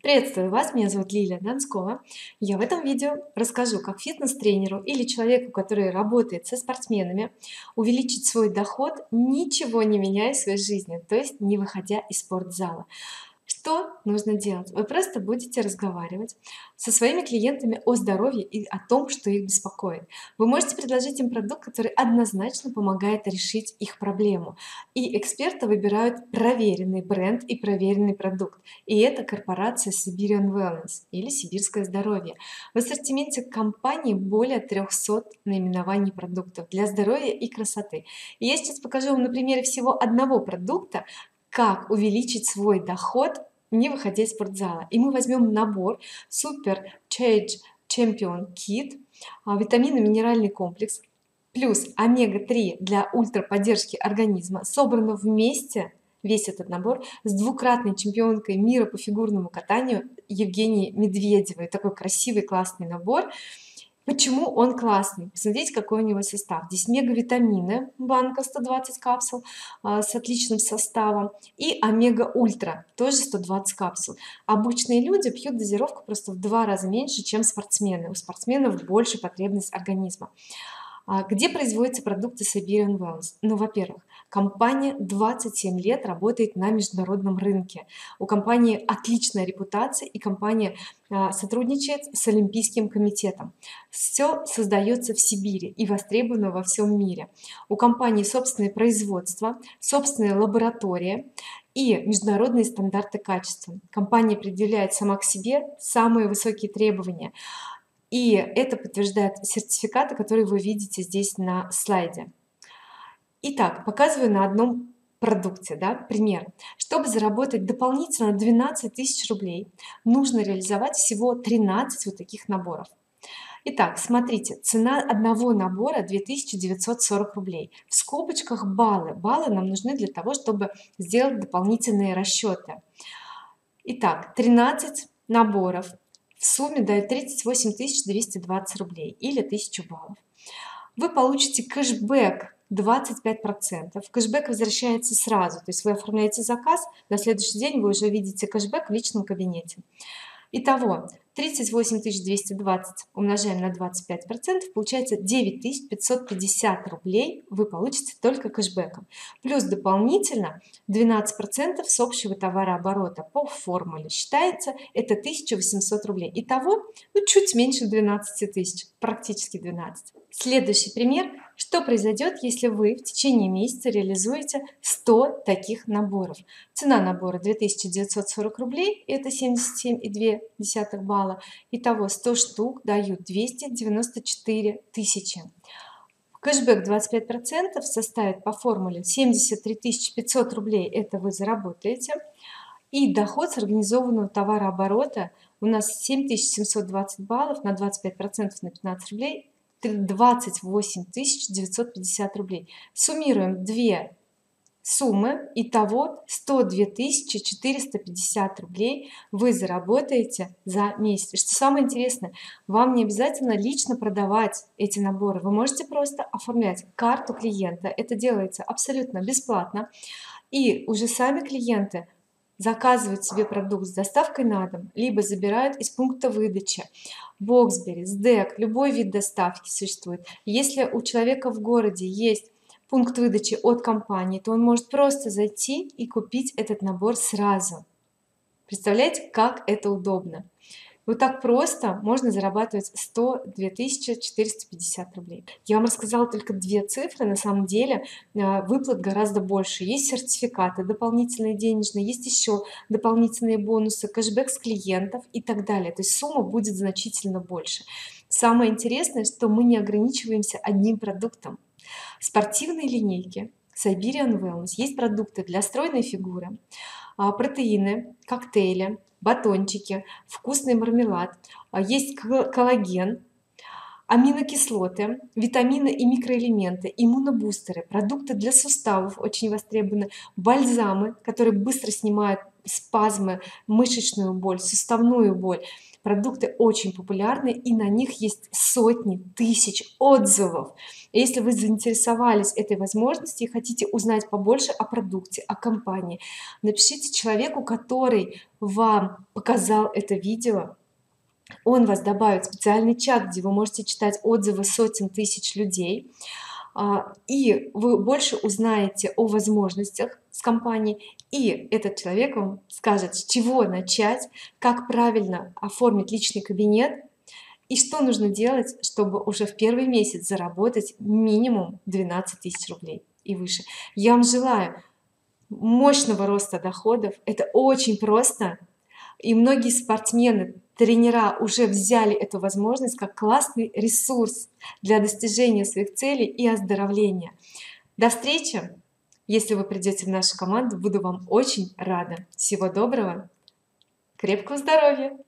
Приветствую вас, меня зовут Лилия Донскова. Я в этом видео расскажу, как фитнес-тренеру или человеку, который работает со спортсменами, увеличить свой доход, ничего не меняя в своей жизни, то есть не выходя из спортзала. Что нужно делать? Вы просто будете разговаривать со своими клиентами о здоровье и о том, что их беспокоит. Вы можете предложить им продукт, который однозначно помогает решить их проблему. И эксперты выбирают проверенный бренд и проверенный продукт. И это корпорация Siberian Wellness или Сибирское здоровье. В ассортименте компании более 300 наименований продуктов для здоровья и красоты. И я сейчас покажу вам на примере всего одного продукта, как увеличить свой доход, не выходя из спортзала. И мы возьмем набор Super Change Champion Kit, витаминно-минеральный комплекс, плюс омега-3 для ультраподдержки организма, собрано вместе, весь этот набор, с двукратной чемпионкой мира по фигурному катанию Евгенией Медведевой. Такой красивый, классный набор. Почему он классный? Посмотрите, какой у него состав. Здесь мегавитамины, банка 120 капсул с отличным составом, и омега ультра, тоже 120 капсул. Обычные люди пьют дозировку просто в 2 раза меньше, чем спортсмены. У спортсменов больше потребность организма. Где производятся продукты Siberian Wellness? Ну, во-первых, компания 27 лет работает на международном рынке. У компании отличная репутация, и компания сотрудничает с Олимпийским комитетом. Все создается в Сибири и востребовано во всем мире. У компании собственное производство, собственная лаборатория и международные стандарты качества. Компания предъявляет сама к себе самые высокие требования. И это подтверждает сертификаты, которые вы видите здесь на слайде. Итак, показываю на одном продукте, да, пример. Чтобы заработать дополнительно 12 тысяч рублей, нужно реализовать всего 13 вот таких наборов. Итак, смотрите, цена одного набора 2940 рублей. В скобочках баллы. Баллы нам нужны для того, чтобы сделать дополнительные расчеты. Итак, 13 наборов в сумме дает 38 220 рублей или 1000 баллов. Вы получите кэшбэк 25%. Кэшбэк возвращается сразу, то есть вы оформляете заказ, на следующий день вы уже видите кэшбэк в личном кабинете. Итого 38 220 умножаем на 25%, получается 9550 рублей вы получите только кэшбэком. Плюс дополнительно 12% с общего товарооборота по формуле считается, это 1800 рублей. Итого, ну, чуть меньше 12 тысяч, практически 12. Следующий пример. Что произойдет, если вы в течение месяца реализуете 100 таких наборов? Цена набора 2940 рублей, это 77,2 балла. Итого 100 штук дают 294 тысячи. Кэшбэк 25% составит по формуле 73 500 рублей, это вы заработаете. И доход с организованного товарооборота у нас 7720 баллов на 25% на 15 рублей, 28 950 рублей. Суммируем две суммы, итого 102 450 рублей вы заработаете за месяц. И что самое интересное, вам не обязательно лично продавать эти наборы, вы можете просто оформлять карту клиента, это делается абсолютно бесплатно, и уже сами клиенты заказывают себе продукт с доставкой на дом, либо забирают из пункта выдачи. Боксбери, СДЭК, любой вид доставки существует. Если у человека в городе есть пункт выдачи от компании, то он может просто зайти и купить этот набор сразу. Представляете, как это удобно? Вот так просто можно зарабатывать 102 450 рублей. Я вам рассказала только две цифры, на самом деле выплат гораздо больше. Есть сертификаты дополнительные денежные, есть еще дополнительные бонусы, кэшбэк с клиентов и так далее. То есть сумма будет значительно больше. Самое интересное, что мы не ограничиваемся одним продуктом. В спортивной линейке Siberian Wellness есть продукты для стройной фигуры, протеины, коктейли, батончики, вкусный мармелад, есть коллаген, аминокислоты, витамины и микроэлементы, иммунобустеры, продукты для суставов очень востребованы, бальзамы, которые быстро снимают спазмы, мышечную боль, суставную боль. Продукты очень популярны, и на них есть сотни тысяч отзывов. И если вы заинтересовались этой возможностью и хотите узнать побольше о продукте, о компании, напишите человеку, который вам показал это видео. Он вас добавит в специальный чат, где вы можете читать отзывы сотен тысяч людей, и вы больше узнаете о возможностях с компанией, и этот человек вам скажет, с чего начать, как правильно оформить личный кабинет и что нужно делать, чтобы уже в первый месяц заработать минимум 12 тысяч рублей и выше. Я вам желаю мощного роста доходов. Это очень просто, и многие спортсмены, тренера уже взяли эту возможность как классный ресурс для достижения своих целей и оздоровления. До встречи! Если вы придете в нашу команду, буду вам очень рада. Всего доброго, крепкого здоровья!